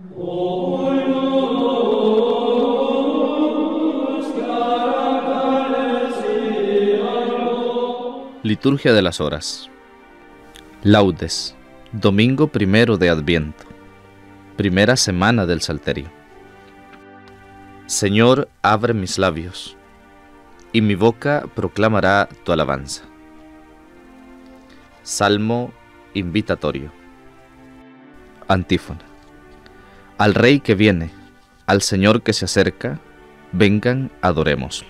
Liturgia de las Horas. Laudes, domingo primero de Adviento, primera semana del Salterio. Señor, abre mis labios, y mi boca proclamará tu alabanza. Salmo invitatorio. Antífona. Al Rey que viene, al Señor que se acerca, vengan, adorémoslo.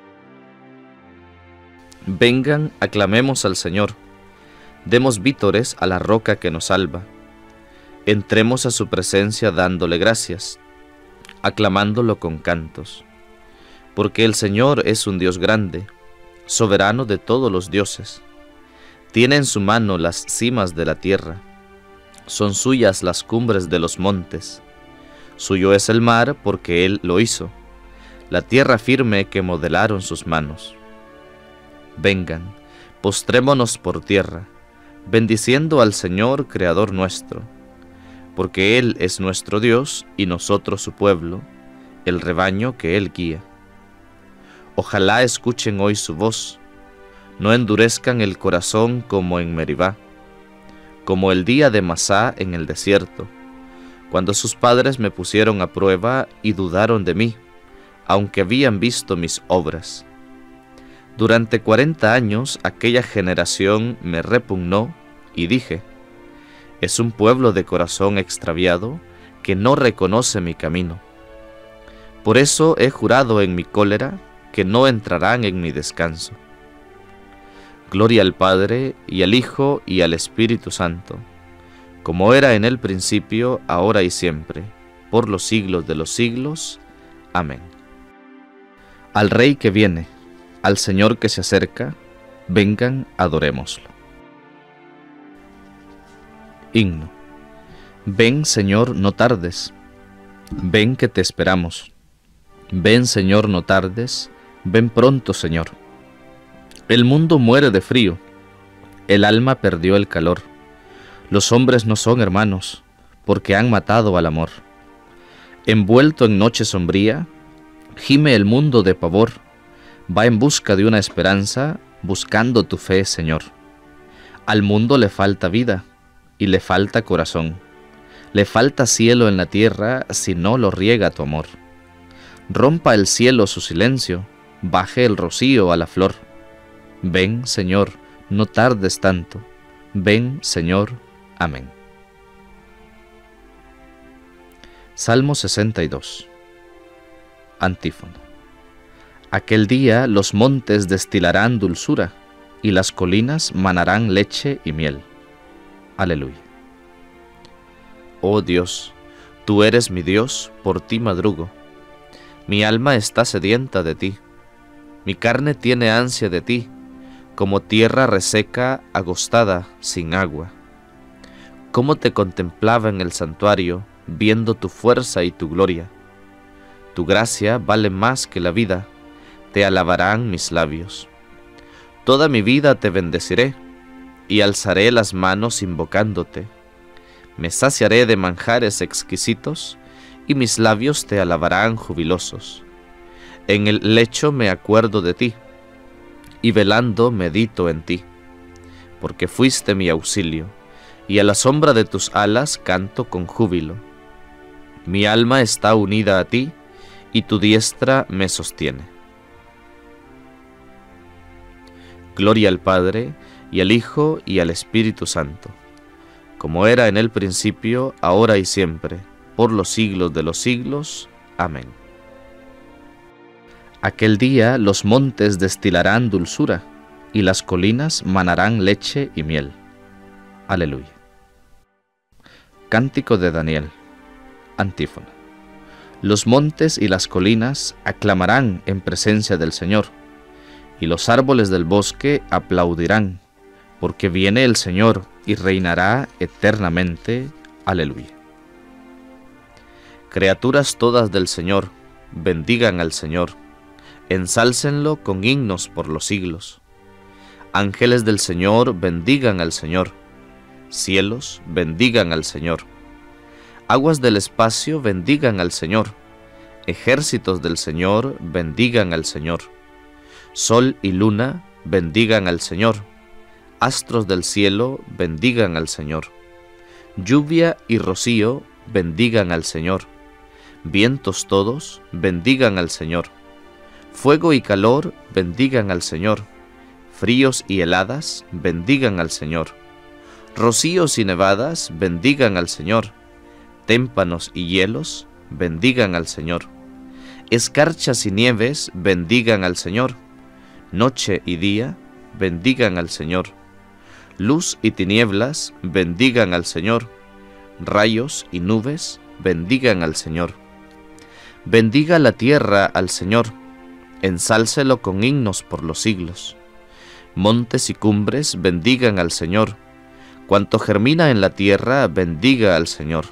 Vengan, aclamemos al Señor, demos vítores a la roca que nos salva. Entremos a su presencia dándole gracias, aclamándolo con cantos. Porque el Señor es un Dios grande, soberano de todos los dioses. Tiene en su mano las cimas de la tierra, son suyas las cumbres de los montes. Suyo es el mar porque Él lo hizo, la tierra firme que modelaron sus manos. Vengan, postrémonos por tierra, bendiciendo al Señor, Creador nuestro, porque Él es nuestro Dios y nosotros su pueblo, el rebaño que Él guía. Ojalá escuchen hoy su voz, no endurezcan el corazón como en Meribá, como el día de Masá en el desierto, cuando sus padres me pusieron a prueba y dudaron de mí, aunque habían visto mis obras. Durante 40 años aquella generación me repugnó y dije, es un pueblo de corazón extraviado que no reconoce mi camino. Por eso he jurado en mi cólera que no entrarán en mi descanso. Gloria al Padre, y al Hijo, y al Espíritu Santo, como era en el principio, ahora y siempre, por los siglos de los siglos. Amén. Al Rey que viene, al Señor que se acerca, vengan, adorémoslo. Himno. Ven, Señor, no tardes, ven que te esperamos. Ven, Señor, no tardes, ven pronto, Señor. El mundo muere de frío, el alma perdió el calor. Los hombres no son hermanos, porque han matado al amor. Envuelto en noche sombría, gime el mundo de pavor. Va en busca de una esperanza, buscando tu fe, Señor. Al mundo le falta vida, y le falta corazón. Le falta cielo en la tierra, si no lo riega tu amor. Rompa el cielo su silencio, baje el rocío a la flor. Ven, Señor, no tardes tanto. Ven, Señor. Amén. Salmo 62. Antífona. Aquel día los montes destilarán dulzura, y las colinas manarán leche y miel. Aleluya. Oh Dios, tú eres mi Dios, por ti madrugo. Mi alma está sedienta de ti. Mi carne tiene ansia de ti, como tierra reseca, agostada, sin agua. Cómo te contemplaba en el santuario, viendo tu fuerza y tu gloria. Tu gracia vale más que la vida, te alabarán mis labios. Toda mi vida te bendeciré, y alzaré las manos invocándote. Me saciaré de manjares exquisitos, y mis labios te alabarán jubilosos. En el lecho me acuerdo de ti, y velando medito en ti, porque fuiste mi auxilio, y a la sombra de tus alas canto con júbilo. Mi alma está unida a ti, y tu diestra me sostiene. Gloria al Padre, y al Hijo, y al Espíritu Santo, como era en el principio, ahora y siempre, por los siglos de los siglos. Amén. Aquel día los montes destilarán dulzura, y las colinas manarán leche y miel. Aleluya. Cántico de Daniel. Antífona. Los montes y las colinas aclamarán en presencia del Señor, y los árboles del bosque aplaudirán, porque viene el Señor y reinará eternamente. Aleluya. Criaturas todas del Señor, bendigan al Señor, ensálcenlo con himnos por los siglos. Ángeles del Señor, bendigan al Señor. Cielos, bendigan al Señor. Aguas del espacio bendigan al Señor. Ejércitos del Señor bendigan al Señor. Sol y luna bendigan al Señor. Astros del cielo bendigan al Señor. Lluvia y rocío bendigan al Señor. Vientos todos bendigan al Señor. Fuego y calor bendigan al Señor. Fríos y heladas bendigan al Señor. Rocíos y nevadas bendigan al Señor. Témpanos y hielos bendigan al Señor. Escarchas y nieves bendigan al Señor. Noche y día bendigan al Señor. Luz y tinieblas bendigan al Señor. Rayos y nubes bendigan al Señor. Bendiga la tierra al Señor. Ensálcelo con himnos por los siglos. Montes y cumbres bendigan al Señor. Cuanto germina en la tierra bendiga al Señor.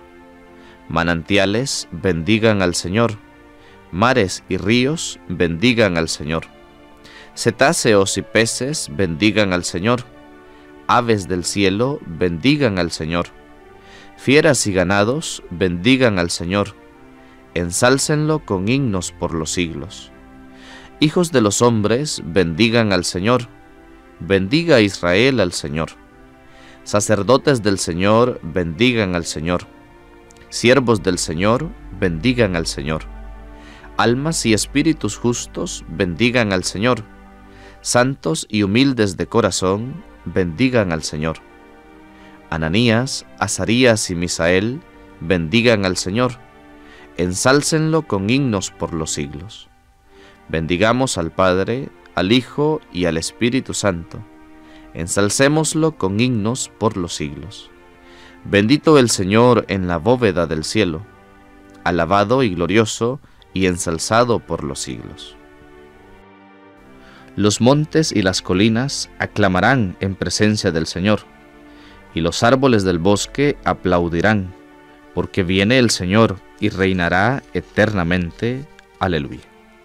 Manantiales bendigan al Señor. Mares y ríos bendigan al Señor. Cetáceos y peces bendigan al Señor. Aves del cielo bendigan al Señor. Fieras y ganados bendigan al Señor. Ensálcenlo con himnos por los siglos. Hijos de los hombres bendigan al Señor. Bendiga Israel al Señor. Sacerdotes del Señor bendigan al Señor. Siervos del Señor bendigan al Señor. Almas y espíritus justos bendigan al Señor. Santos y humildes de corazón bendigan al Señor. Ananías, Azarías y Misael bendigan al Señor. Ensálcenlo con himnos por los siglos. Bendigamos al Padre, al Hijo y al Espíritu Santo. Ensalcémoslo con himnos por los siglos. Bendito el Señor en la bóveda del cielo, alabado y glorioso y ensalzado por los siglos. Los montes y las colinas aclamarán en presencia del Señor, y los árboles del bosque aplaudirán, porque viene el Señor y reinará eternamente. Aleluya.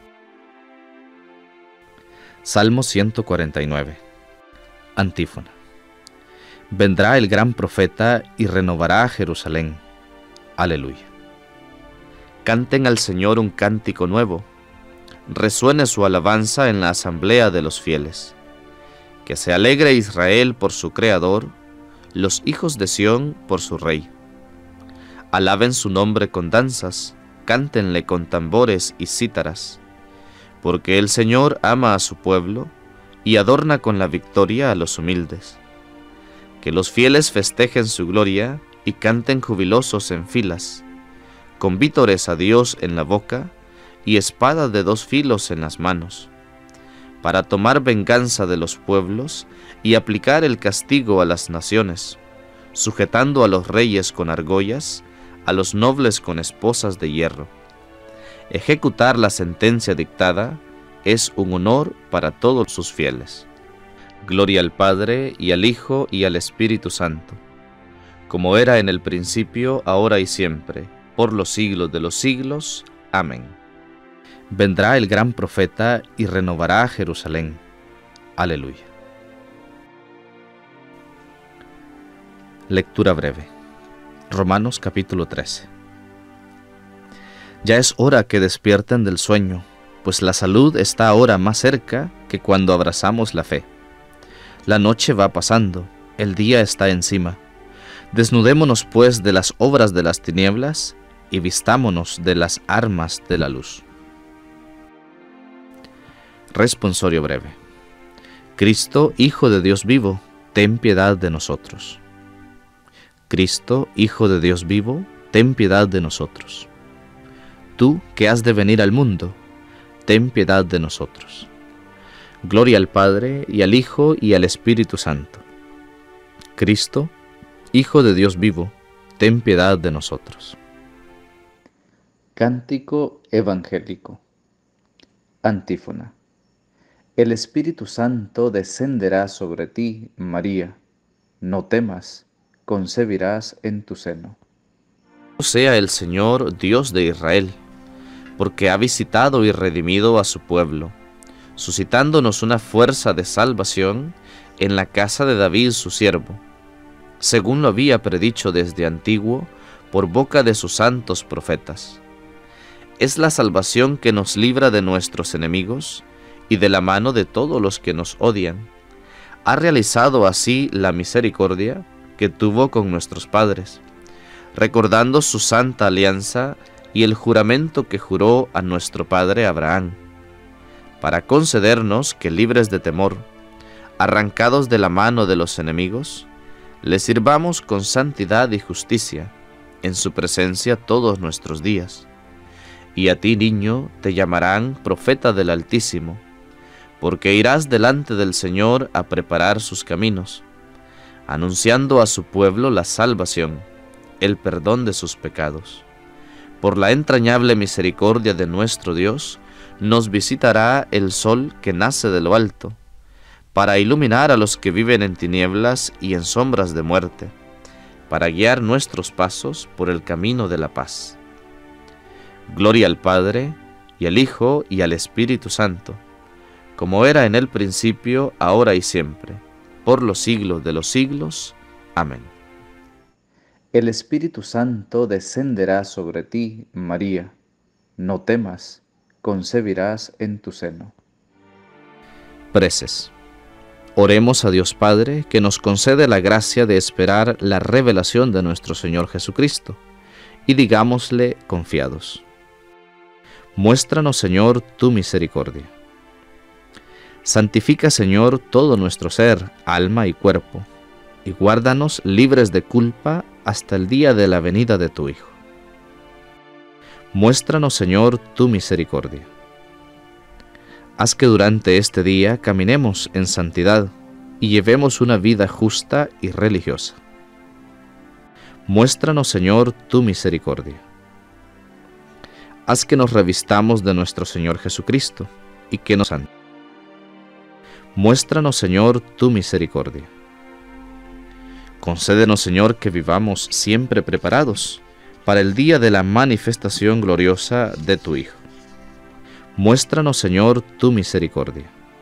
Salmo 149. Antífona. Vendrá el gran profeta y renovará a Jerusalén. Aleluya. Canten al Señor un cántico nuevo. Resuene su alabanza en la asamblea de los fieles. Que se alegre Israel por su Creador, los hijos de Sión por su Rey. Alaben su nombre con danzas, cántenle con tambores y cítaras, porque el Señor ama a su pueblo y adorna con la victoria a los humildes. Que los fieles festejen su gloria y canten jubilosos en filas, con vítores a Dios en la boca y espada de dos filos en las manos, para tomar venganza de los pueblos y aplicar el castigo a las naciones, sujetando a los reyes con argollas, a los nobles con esposas de hierro. Ejecutar la sentencia dictada es un honor para todos sus fieles. Gloria al Padre, y al Hijo, y al Espíritu Santo, como era en el principio, ahora y siempre, por los siglos de los siglos. Amén. Vendrá el gran profeta y renovará a Jerusalén. Aleluya. Lectura breve. Romanos capítulo 13. Ya es hora que despierten del sueño, pues la salud está ahora más cerca que cuando abrazamos la fe. La noche va pasando, el día está encima. Desnudémonos pues de las obras de las tinieblas y vistámonos de las armas de la luz. Responsorio breve. Cristo, Hijo de Dios vivo, ten piedad de nosotros. Cristo, Hijo de Dios vivo, ten piedad de nosotros. Tú, que has de venir al mundo, ten piedad de nosotros. Gloria al Padre, y al Hijo, y al Espíritu Santo. Cristo, Hijo de Dios vivo, ten piedad de nosotros. Cántico evangélico. Antífona. El Espíritu Santo descenderá sobre ti, María. No temas, concebirás en tu seno. Sea el Señor Dios de Israel, porque ha visitado y redimido a su pueblo, suscitándonos una fuerza de salvación en la casa de David su siervo, según lo había predicho desde antiguo por boca de sus santos profetas. Es la salvación que nos libra de nuestros enemigos y de la mano de todos los que nos odian. Ha realizado así la misericordia que tuvo con nuestros padres, recordando su santa alianza y el juramento que juró a nuestro padre Abraham, para concedernos que, libres de temor, arrancados de la mano de los enemigos, le sirvamos con santidad y justicia en su presencia todos nuestros días. Y a ti, niño, te llamarán profeta del Altísimo, porque irás delante del Señor a preparar sus caminos, anunciando a su pueblo la salvación, el perdón de sus pecados. Por la entrañable misericordia de nuestro Dios, nos visitará el sol que nace de lo alto, para iluminar a los que viven en tinieblas y en sombras de muerte, para guiar nuestros pasos por el camino de la paz. Gloria al Padre, y al Hijo, y al Espíritu Santo, como era en el principio, ahora y siempre, por los siglos de los siglos. Amén. El Espíritu Santo descenderá sobre ti, María. No temas, concebirás en tu seno. Preces. Oremos a Dios Padre, que nos concede la gracia de esperar la revelación de nuestro Señor Jesucristo, y digámosle confiados: muéstranos, Señor, tu misericordia. Santifica, Señor, todo nuestro ser, alma y cuerpo, y guárdanos libres de culpa hasta el día de la venida de tu Hijo. Muéstranos, Señor, tu misericordia. Haz que durante este día caminemos en santidad y llevemos una vida justa y religiosa. Muéstranos, Señor, tu misericordia. Haz que nos revistamos de nuestro Señor Jesucristo y que nos santifique. Muéstranos, Señor, tu misericordia. Concédenos, Señor, que vivamos siempre preparados para el día de la manifestación gloriosa de tu Hijo. Muéstranos, Señor, tu misericordia.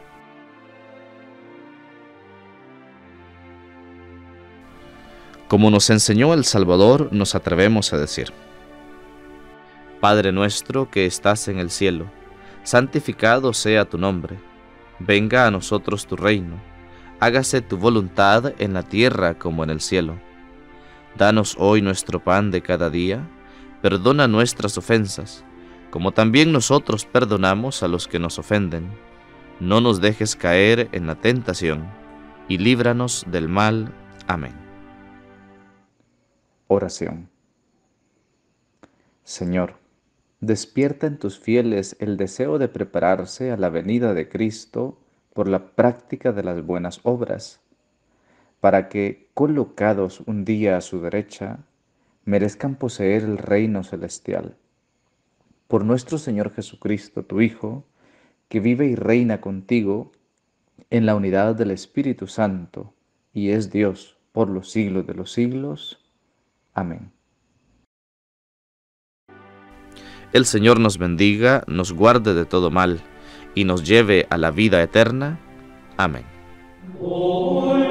Como nos enseñó el Salvador, nos atrevemos a decir: Padre nuestro que estás en el cielo, santificado sea tu nombre. Venga a nosotros tu reino. Hágase tu voluntad en la tierra como en el cielo. Danos hoy nuestro pan de cada día. Perdona nuestras ofensas, como también nosotros perdonamos a los que nos ofenden. No nos dejes caer en la tentación, y líbranos del mal. Amén. Oración. Señor, despierta en tus fieles el deseo de prepararse a la venida de Cristo por la práctica de las buenas obras, para que, colocados un día a su derecha, merezcan poseer el reino celestial. Por nuestro Señor Jesucristo, tu Hijo, que vive y reina contigo en la unidad del Espíritu Santo, y es Dios por los siglos de los siglos. Amén. El Señor nos bendiga, nos guarde de todo mal, y nos lleve a la vida eterna. Amén.